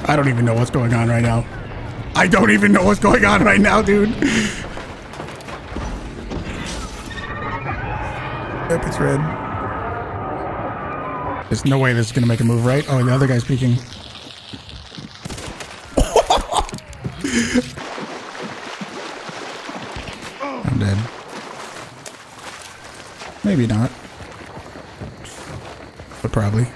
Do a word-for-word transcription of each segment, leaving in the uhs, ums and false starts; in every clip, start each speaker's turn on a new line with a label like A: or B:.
A: I don't even know what's going on right now. I don't even know what's going on right now, dude. Yep, it's red. There's no way this is gonna make a move, right? Oh, the other guy's peeking. I'm dead. Maybe not. But probably.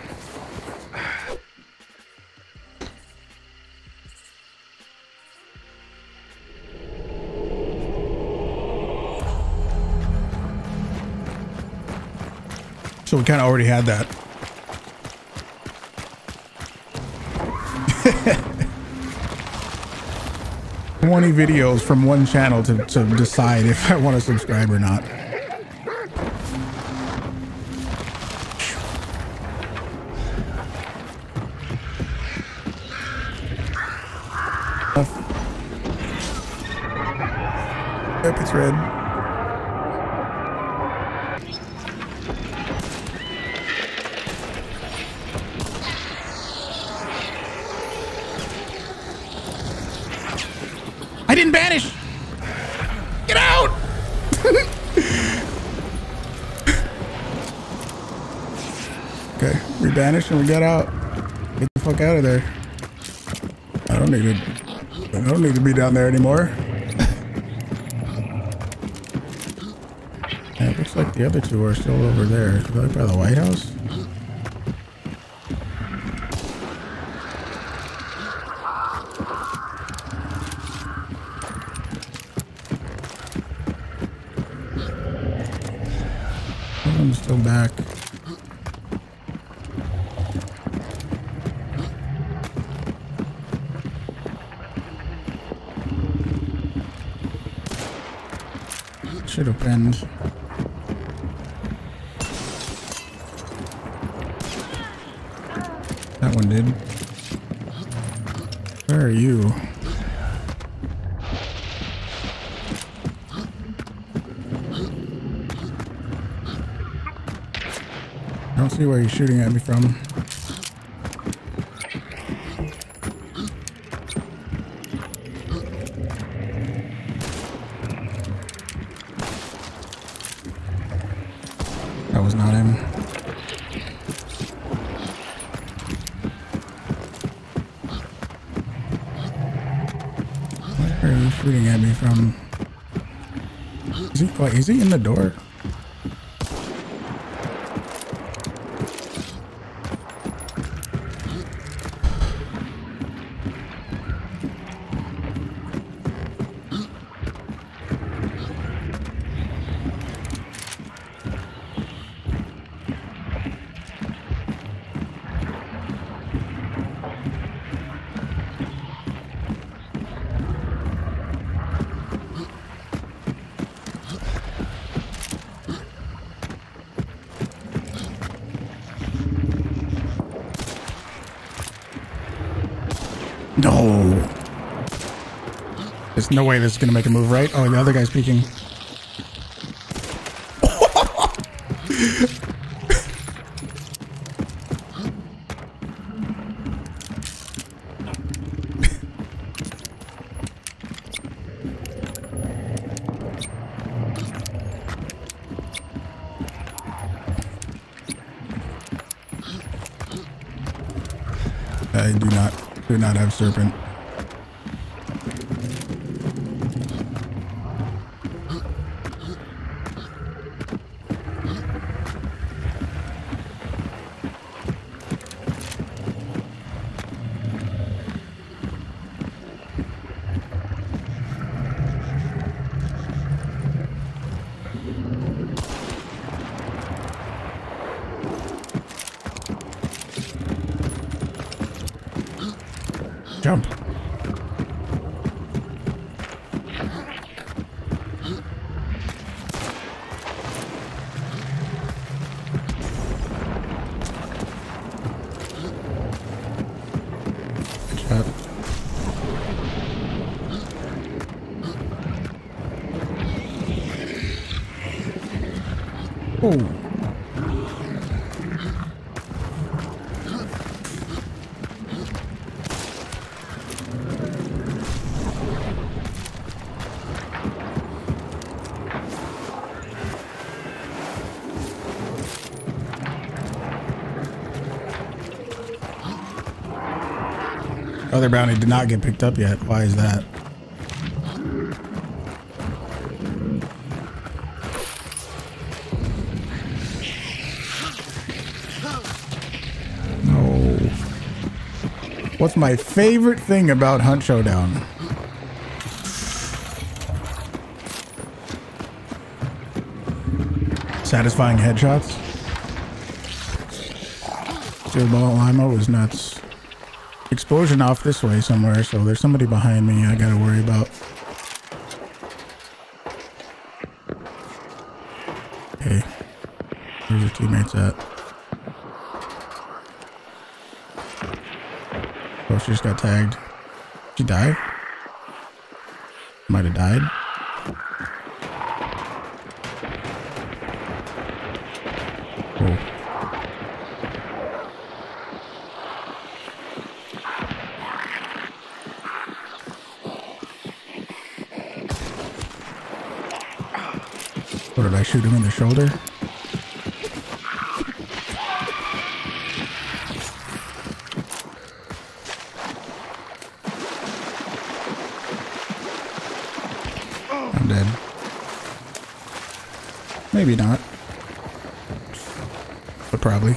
A: So we kind of already had that. twenty videos from one channel to, to decide if I want to subscribe or not. Yep, it's red. I didn't banish. Get out. Okay, we banished and we got out. Get the fuck out of there. I don't need to. I don't need to be down there anymore. Yeah, it looks like the other two are still over there. Probably by the White House. I'm still back. Should have pinned. That one did. Where are you? I don't see where you're shooting at me from. That was not him. Where are you shooting at me from? Is he, what, is he in the door? No. There's no way this is gonna make a move, right? Oh, the other guy's peeking. I do not do not have serpent. Jump. Good shot. Oh. Other bounty did not get picked up yet. Why is that? No. What's my favorite thing about Hunt Showdown? Satisfying headshots. Dude, ball limo was nuts. Explosion off this way somewhere, so there's somebody behind me I gotta worry about. Hey, where's your teammates at? Oh, she just got tagged. She died? Might have died. Oh. What, did I shoot him in the shoulder? I'm dead. Maybe not. But probably.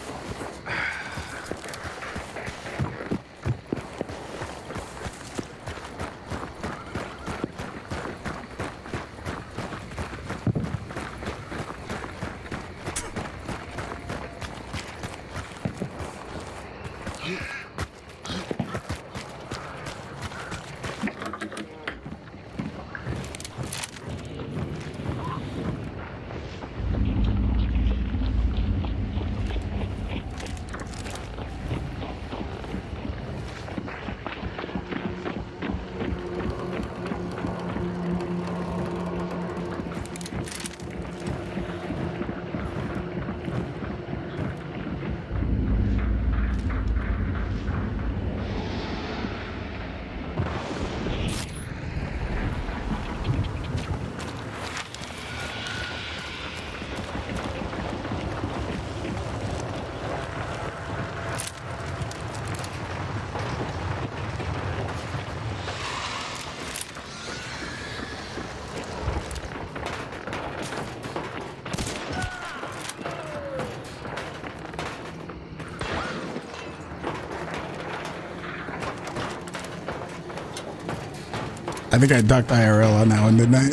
A: I think I ducked I R L on that one, didn't I?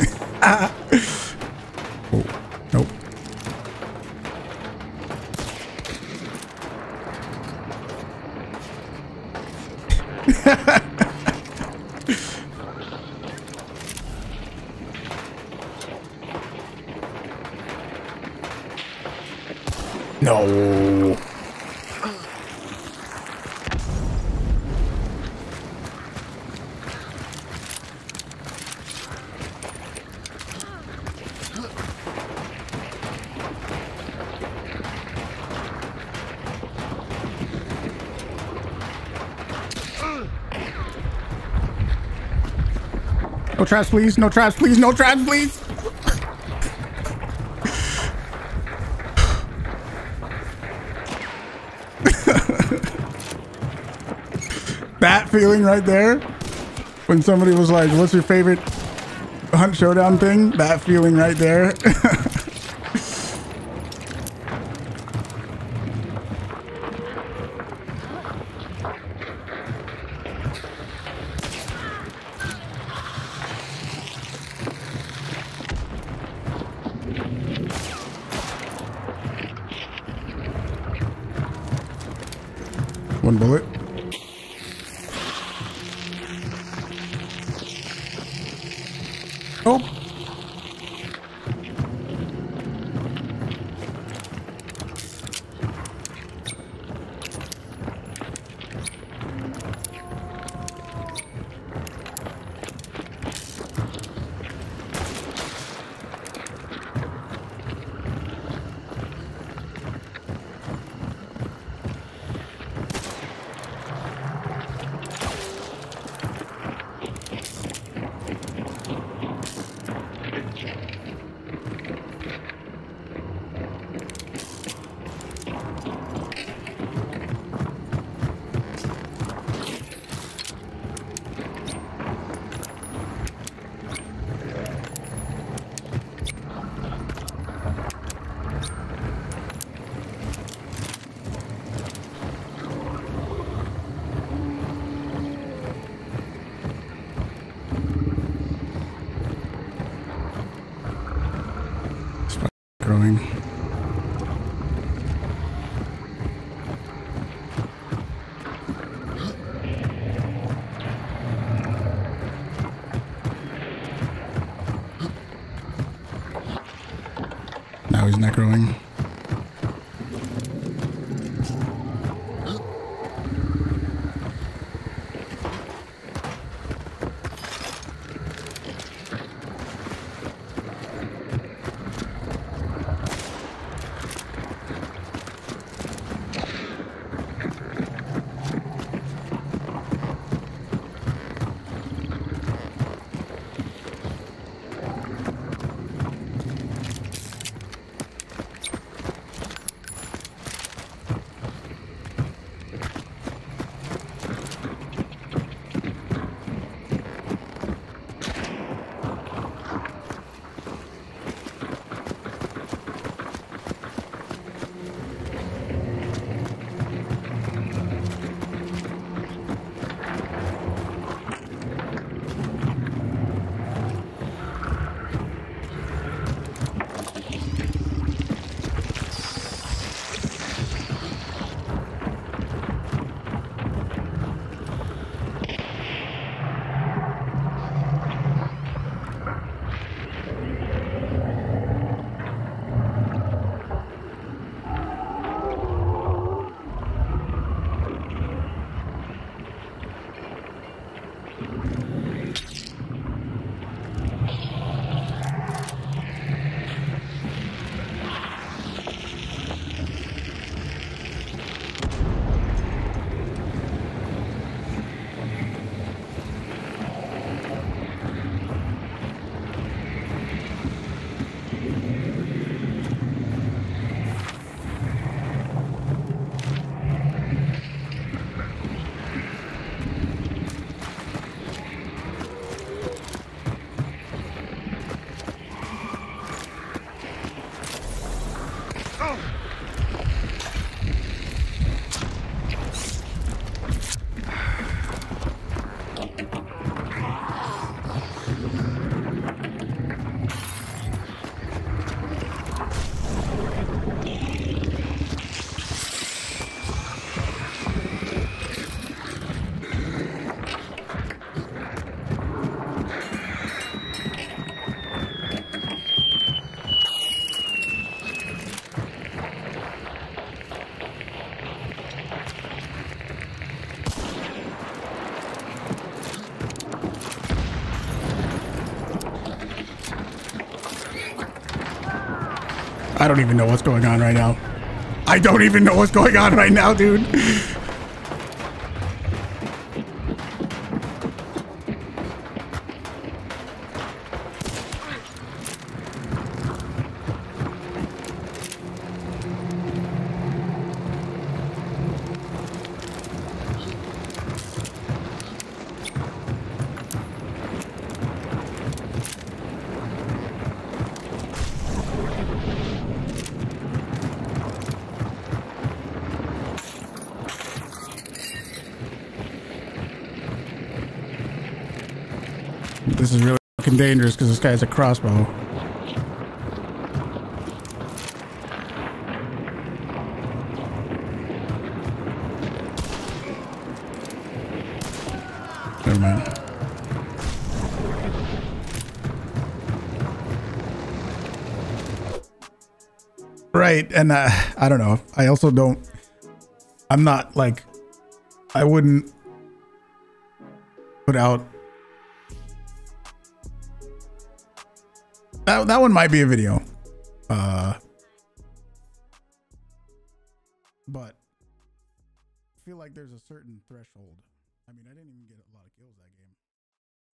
A: Oh, nope. No. No traps, please. No traps, please. No traps, please. That feeling right there, when somebody was like, what's your favorite Hunt Showdown thing? That feeling right there. One bullet. Oh. he's necroing. I don't even know what's going on right now. I don't even know what's going on right now, dude. This is really fucking dangerous because this guy has a crossbow. Never mind. Right, and uh, I don't know. I also don't. I'm not like. I wouldn't put out. That, that one might be a video. Uh, but I feel like there's a certain threshold. I mean, I didn't even get a lot of kills